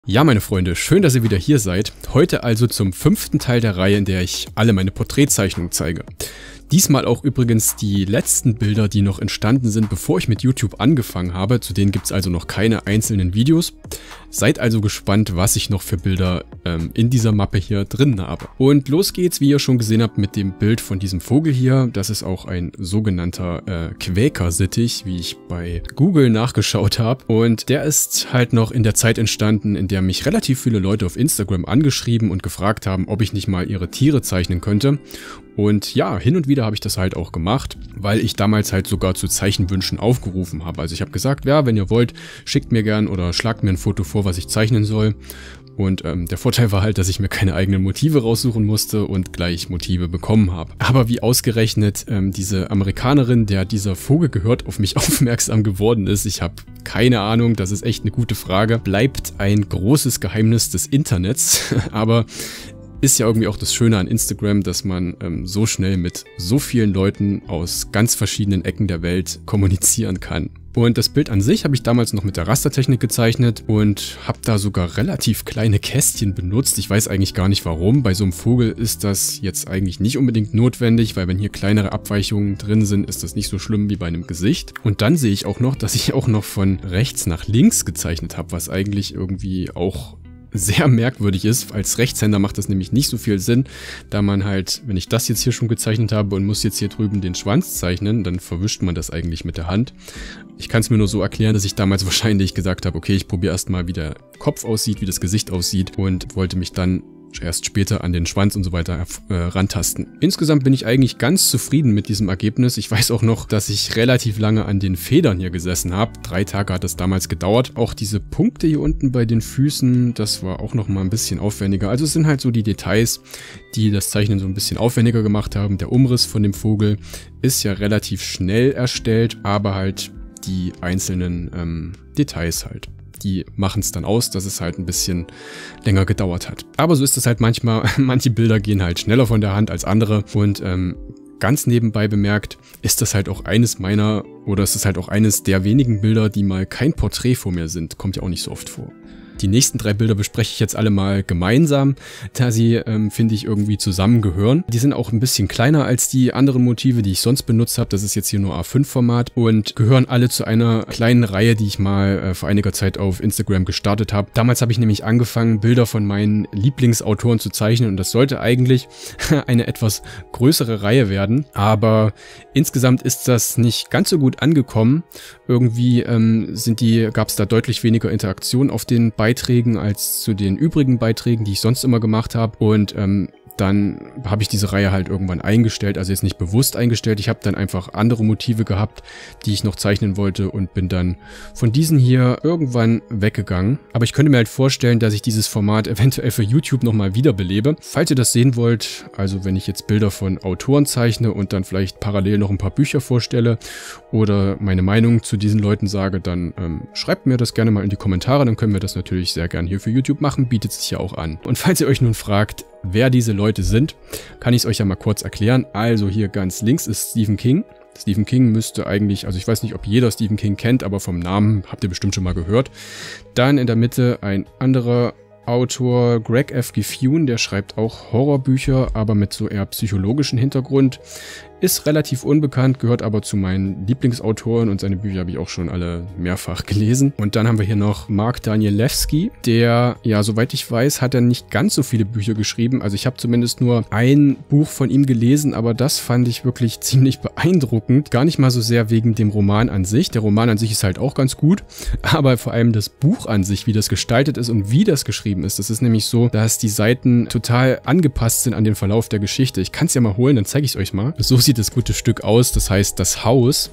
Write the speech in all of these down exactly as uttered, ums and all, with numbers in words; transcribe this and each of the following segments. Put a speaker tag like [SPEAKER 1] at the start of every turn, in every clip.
[SPEAKER 1] Ja, meine Freunde, schön, dass ihr wieder hier seid. Heute also zum fünften Teil der Reihe, in der ich alle meine Porträtzeichnungen zeige. Diesmal auch übrigens die letzten Bilder, die noch entstanden sind, bevor ich mit YouTube angefangen habe. Zu denen gibt es also noch keine einzelnen Videos. Seid also gespannt, was ich noch für Bilder ähm, in dieser Mappe hier drin habe. Und los geht's, wie ihr schon gesehen habt, mit dem Bild von diesem Vogel hier. Das ist auch ein sogenannter äh, Quäkersittich, wie ich bei Google nachgeschaut habe. Und der ist halt noch in der Zeit entstanden, in der mich relativ viele Leute auf Instagram angeschrieben und gefragt haben, ob ich nicht mal ihre Tiere zeichnen könnte. Und ja, hin und wieder habe ich das halt auch gemacht, weil ich damals halt sogar zu Zeichenwünschen aufgerufen habe. Also ich habe gesagt, ja, wenn ihr wollt, schickt mir gern oder schlagt mir ein Foto vor, was ich zeichnen soll. Und ähm, der Vorteil war halt, dass ich mir keine eigenen Motive raussuchen musste und gleich Motive bekommen habe. Aber wie ausgerechnet ähm, diese Amerikanerin, der dieser Vogel gehört, auf mich aufmerksam geworden ist, ich habe keine Ahnung, das ist echt eine gute Frage. Bleibt ein großes Geheimnis des Internets, aber ist ja irgendwie auch das Schöne an Instagram, dass man ähm, so schnell mit so vielen Leuten aus ganz verschiedenen Ecken der Welt kommunizieren kann. Und das Bild an sich habe ich damals noch mit der Rastertechnik gezeichnet und habe da sogar relativ kleine Kästchen benutzt. Ich weiß eigentlich gar nicht warum. Bei so einem Vogel ist das jetzt eigentlich nicht unbedingt notwendig, weil wenn hier kleinere Abweichungen drin sind, ist das nicht so schlimm wie bei einem Gesicht. Und dann sehe ich auch noch, dass ich auch noch von rechts nach links gezeichnet habe, was eigentlich irgendwie auch sehr merkwürdig ist. Als Rechtshänder macht das nämlich nicht so viel Sinn, da man halt, wenn ich das jetzt hier schon gezeichnet habe und muss jetzt hier drüben den Schwanz zeichnen, dann verwischt man das eigentlich mit der Hand. Ich kann es mir nur so erklären, dass ich damals wahrscheinlich gesagt habe, okay, ich probiere erstmal, wie der Kopf aussieht, wie das Gesicht aussieht und wollte mich dann erst später an den Schwanz und so weiter äh, rantasten. Insgesamt bin ich eigentlich ganz zufrieden mit diesem Ergebnis. Ich weiß auch noch, dass ich relativ lange an den Federn hier gesessen habe. Drei Tage hat das damals gedauert. Auch diese Punkte hier unten bei den Füßen, das war auch noch mal ein bisschen aufwendiger. Also es sind halt so die Details, die das Zeichnen so ein bisschen aufwendiger gemacht haben. Der Umriss von dem Vogel ist ja relativ schnell erstellt, aber halt die einzelnen ähm, Details halt. Die machen es dann aus, dass es halt ein bisschen länger gedauert hat. Aber so ist es halt manchmal. Manche Bilder gehen halt schneller von der Hand als andere. Und ähm, ganz nebenbei bemerkt, ist das halt auch eines meiner, oder ist das halt auch eines der wenigen Bilder, die mal kein Porträt vor mir sind. Kommt ja auch nicht so oft vor. Die nächsten drei Bilder bespreche ich jetzt alle mal gemeinsam, da sie, ähm, finde ich, irgendwie zusammengehören. Die sind auch ein bisschen kleiner als die anderen Motive, die ich sonst benutzt habe. Das ist jetzt hier nur A fünf Format und gehören alle zu einer kleinen Reihe, die ich mal äh, vor einiger Zeit auf Instagram gestartet habe. Damals habe ich nämlich angefangen, Bilder von meinen Lieblingsautoren zu zeichnen und das sollte eigentlich eine etwas größere Reihe werden. Aber insgesamt ist das nicht ganz so gut angekommen. Irgendwie ähm, sind die, gab es da deutlich weniger Interaktion auf den Beiträgen als zu den übrigen Beiträgen, die ich sonst immer gemacht habe. Und ähm, dann habe ich diese Reihe halt irgendwann eingestellt, also jetzt nicht bewusst eingestellt. Ich habe dann einfach andere Motive gehabt, die ich noch zeichnen wollte und bin dann von diesen hier irgendwann weggegangen. Aber ich könnte mir halt vorstellen, dass ich dieses Format eventuell für YouTube nochmal wiederbelebe. Falls ihr das sehen wollt, also wenn ich jetzt Bilder von Autoren zeichne und dann vielleicht parallel noch ein paar Bücher vorstelle oder meine Meinung zu diesen Leuten sage, dann ähm, schreibt mir das gerne mal in die Kommentare, dann können wir das natürlich sehr gern hier für YouTube machen, bietet sich ja auch an. Und falls ihr euch nun fragt, wer diese Leute sind, kann ich es euch ja mal kurz erklären. Also hier ganz links ist Stephen King. Stephen King müsste eigentlich, also ich weiß nicht, ob jeder Stephen King kennt, aber vom Namen habt ihr bestimmt schon mal gehört. Dann in der Mitte ein anderer Autor, Greg F. Gifune, der schreibt auch Horrorbücher, aber mit so eher psychologischen Hintergrund. Ist relativ unbekannt, gehört aber zu meinen Lieblingsautoren und seine Bücher habe ich auch schon alle mehrfach gelesen. Und dann haben wir hier noch Mark Danielewski, der, ja, soweit ich weiß, hat er nicht ganz so viele Bücher geschrieben. Also ich habe zumindest nur ein Buch von ihm gelesen, aber das fand ich wirklich ziemlich beeindruckend. Gar nicht mal so sehr wegen dem Roman an sich. Der Roman an sich ist halt auch ganz gut, aber vor allem das Buch an sich, wie das gestaltet ist und wie das geschrieben ist. Das ist nämlich so, dass die Seiten total angepasst sind an den Verlauf der Geschichte. Ich kann es ja mal holen, dann zeige ich es euch mal. So sieht das gute Stück aus, das heißt das Haus.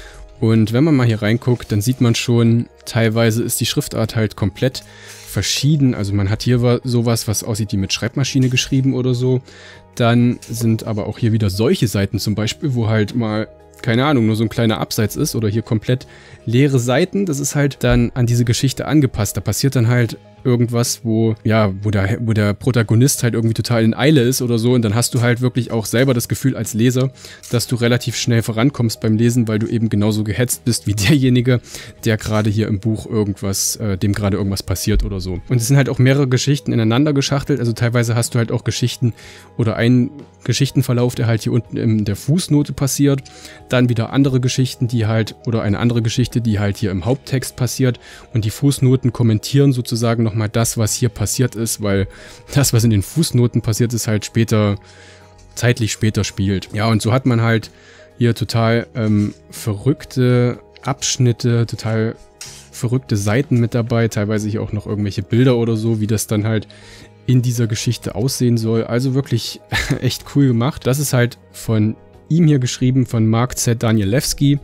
[SPEAKER 1] Und wenn man mal hier reinguckt, dann sieht man schon, teilweise ist die Schriftart halt komplett verschieden. Also man hat hier sowas, was aussieht wie mit Schreibmaschine geschrieben oder so. Dann sind aber auch hier wieder solche Seiten zum Beispiel, wo halt mal, keine Ahnung, nur so ein kleiner Absatz ist oder hier komplett leere Seiten. Das ist halt dann an diese Geschichte angepasst. Da passiert dann halt irgendwas, wo, ja, wo der, wo der Protagonist halt irgendwie total in Eile ist oder so und dann hast du halt wirklich auch selber das Gefühl als Leser, dass du relativ schnell vorankommst beim Lesen, weil du eben genauso gehetzt bist wie derjenige, der gerade hier im Buch irgendwas, äh, dem gerade irgendwas passiert oder so. Und es sind halt auch mehrere Geschichten ineinander geschachtelt, also teilweise hast du halt auch Geschichten oder einen Geschichtenverlauf, der halt hier unten in der Fußnote passiert, dann wieder andere Geschichten, die halt, oder eine andere Geschichte, die halt hier im Haupttext passiert und die Fußnoten kommentieren sozusagen nochmal das, was hier passiert ist, weil das, was in den Fußnoten passiert ist, halt später, zeitlich später spielt. Ja, und so hat man halt hier total ähm, verrückte Abschnitte, total verrückte Seiten mit dabei, teilweise hier auch noch irgendwelche Bilder oder so, wie das dann halt in dieser Geschichte aussehen soll. Also wirklich echt cool gemacht. Das ist halt von ihm hier geschrieben, von Mark Z. Danielewski.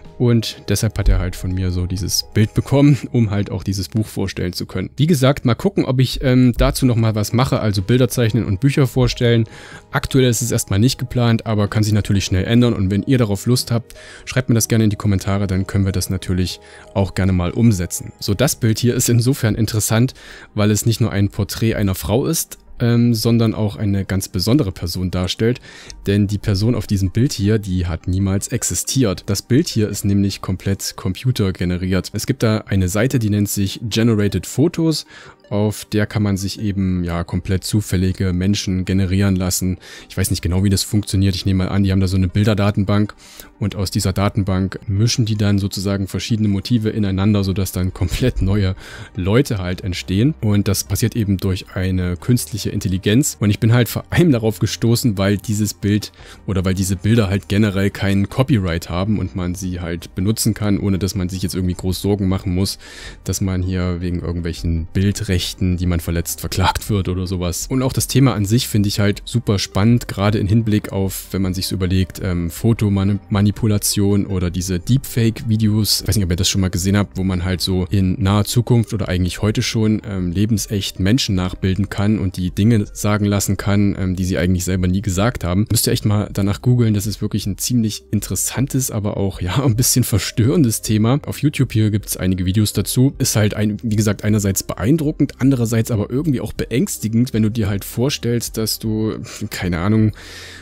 [SPEAKER 1] Und deshalb hat er halt von mir so dieses Bild bekommen, um halt auch dieses Buch vorstellen zu können. Wie gesagt, mal gucken, ob ich ähm, dazu nochmal was mache, also Bilder zeichnen und Bücher vorstellen. Aktuell ist es erstmal nicht geplant, aber kann sich natürlich schnell ändern. Und wenn ihr darauf Lust habt, schreibt mir das gerne in die Kommentare, dann können wir das natürlich auch gerne mal umsetzen. So, das Bild hier ist insofern interessant, weil es nicht nur ein Porträt einer Frau ist, Ähm, sondern auch eine ganz besondere Person darstellt, denn die Person auf diesem Bild hier, die hat niemals existiert. Das Bild hier ist nämlich komplett computergeneriert. Es gibt da eine Seite, die nennt sich Generated Photos, auf der kann man sich eben ja komplett zufällige Menschen generieren lassen. Ich weiß nicht genau, wie das funktioniert. Ich nehme mal an, die haben da so eine Bilderdatenbank und aus dieser Datenbank mischen die dann sozusagen verschiedene Motive ineinander, sodass dann komplett neue Leute halt entstehen. Und das passiert eben durch eine künstliche Intelligenz. Und ich bin halt vor allem darauf gestoßen, weil dieses Bild oder weil diese Bilder halt generell keinen Copyright haben und man sie halt benutzen kann, ohne dass man sich jetzt irgendwie groß Sorgen machen muss, dass man hier wegen irgendwelchen Bildrechten, die man verletzt, verklagt wird oder sowas. Und auch das Thema an sich finde ich halt super spannend, gerade im Hinblick auf, wenn man sich so überlegt, ähm, Fotomanipulation oder diese Deepfake-Videos. Ich weiß nicht, ob ihr das schon mal gesehen habt, wo man halt so in naher Zukunft oder eigentlich heute schon ähm, lebensecht Menschen nachbilden kann und die Dinge sagen lassen kann, ähm, die sie eigentlich selber nie gesagt haben. Müsst ihr echt mal danach googeln. Das ist wirklich ein ziemlich interessantes, aber auch ja ein bisschen verstörendes Thema. Auf YouTube hier gibt es einige Videos dazu. Ist halt, ein, wie gesagt, einerseits beeindruckend, andererseits aber irgendwie auch beängstigend, wenn du dir halt vorstellst, dass du, keine Ahnung,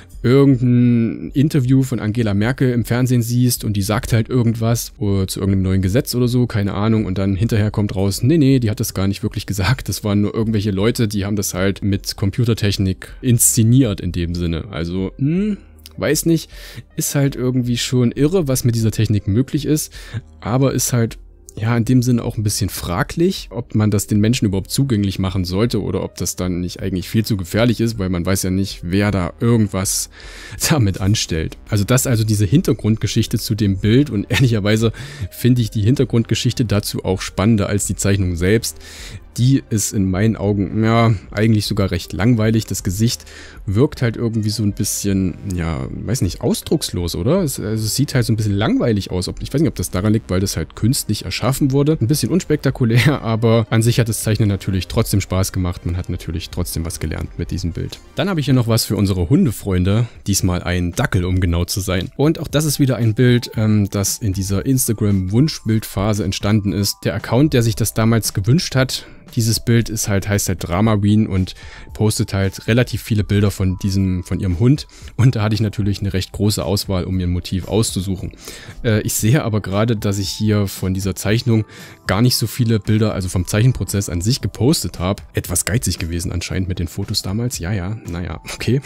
[SPEAKER 1] irgendein Interview von Angela Merkel im Fernsehen siehst und die sagt halt irgendwas oder zu irgendeinem neuen Gesetz oder so, keine Ahnung, und dann hinterher kommt raus, nee, nee, die hat das gar nicht wirklich gesagt, das waren nur irgendwelche Leute, die haben das halt mit Computertechnik inszeniert in dem Sinne. Also, hm, weiß nicht, ist halt irgendwie schon irre, was mit dieser Technik möglich ist, aber ist halt ja in dem Sinne auch ein bisschen fraglich, ob man das den Menschen überhaupt zugänglich machen sollte oder ob das dann nicht eigentlich viel zu gefährlich ist, weil man weiß ja nicht, wer da irgendwas damit anstellt. Also das also diese Hintergrundgeschichte zu dem Bild, und ehrlicherweise finde ich die Hintergrundgeschichte dazu auch spannender als die Zeichnung selbst. Die ist in meinen Augen, ja, eigentlich sogar recht langweilig. Das Gesicht wirkt halt irgendwie so ein bisschen, ja, weiß nicht, ausdruckslos, oder? Es, also es sieht halt so ein bisschen langweilig aus. Ich weiß nicht, ob das daran liegt, weil das halt künstlich erschaffen wurde. Ein bisschen unspektakulär, aber an sich hat das Zeichnen natürlich trotzdem Spaß gemacht. Man hat natürlich trotzdem was gelernt mit diesem Bild. Dann habe ich hier noch was für unsere Hundefreunde. Diesmal ein Dackel, um genau zu sein. Und auch das ist wieder ein Bild, ähm, das in dieser Instagram-Wunschbildphase entstanden ist. Der Account, der sich das damals gewünscht hat, dieses Bild ist halt, heißt halt Dramaween und postet halt relativ viele Bilder von diesem, von ihrem Hund. Und da hatte ich natürlich eine recht große Auswahl, um mir ein Motiv auszusuchen. Äh, ich sehe aber gerade, dass ich hier von dieser Zeichnung gar nicht so viele Bilder, also vom Zeichenprozess an sich gepostet habe. Etwas geizig gewesen anscheinend mit den Fotos damals. Ja, ja, naja, okay.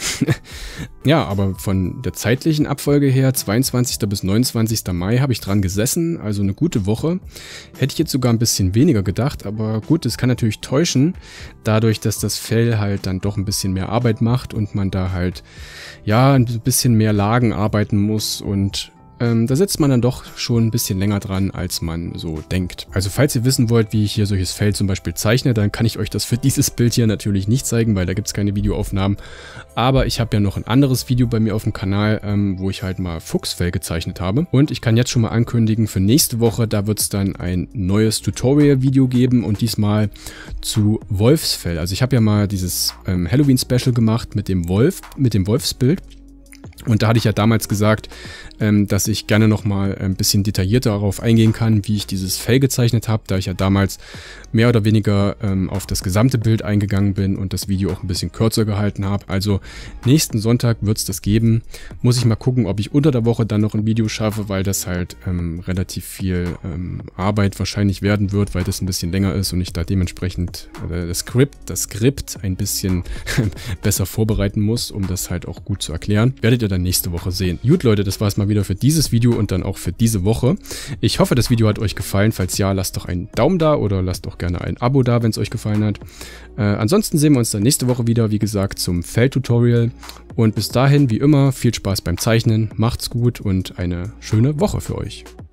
[SPEAKER 1] Ja, aber von der zeitlichen Abfolge her, zweiundzwanzigster bis neunundzwanzigster Mai, habe ich dran gesessen. Also eine gute Woche. Hätte ich jetzt sogar ein bisschen weniger gedacht, aber gut, es kann natürlich täuschen, dadurch, dass das Fell halt dann doch ein bisschen mehr Arbeit macht und man da halt, ja, ein bisschen mehr Lagen arbeiten muss und Ähm, da sitzt man dann doch schon ein bisschen länger dran, als man so denkt. Also falls ihr wissen wollt, wie ich hier solches Fell zum Beispiel zeichne, dann kann ich euch das für dieses Bild hier natürlich nicht zeigen, weil da gibt es keine Videoaufnahmen. Aber ich habe ja noch ein anderes Video bei mir auf dem Kanal, ähm, wo ich halt mal Fuchsfell gezeichnet habe. Und ich kann jetzt schon mal ankündigen, für nächste Woche, da wird es dann ein neues Tutorial-Video geben und diesmal zu Wolfsfell. Also ich habe ja mal dieses ähm, Halloween-Special gemacht mit dem Wolf, mit dem Wolfsbild. Und da hatte ich ja damals gesagt, ähm, dass ich gerne nochmal ein bisschen detaillierter darauf eingehen kann, wie ich dieses Fell gezeichnet habe, da ich ja damals mehr oder weniger ähm, auf das gesamte Bild eingegangen bin und das Video auch ein bisschen kürzer gehalten habe. Also nächsten Sonntag wird es das geben. Muss ich mal gucken, ob ich unter der Woche dann noch ein Video schaffe, weil das halt ähm, relativ viel ähm, Arbeit wahrscheinlich werden wird, weil das ein bisschen länger ist und ich da dementsprechend äh, das Skript, das Skript ein bisschen besser vorbereiten muss, um das halt auch gut zu erklären. Werdet ihr dann nächste Woche sehen. Gut, Leute, das war es mal wieder für dieses Video und dann auch für diese Woche. Ich hoffe, das Video hat euch gefallen. Falls ja, lasst doch einen Daumen da oder lasst doch gerne ein Abo da, wenn es euch gefallen hat. Äh, ansonsten sehen wir uns dann nächste Woche wieder, wie gesagt, zum Fell-Tutorial. Und bis dahin, wie immer, viel Spaß beim Zeichnen, macht's gut und eine schöne Woche für euch.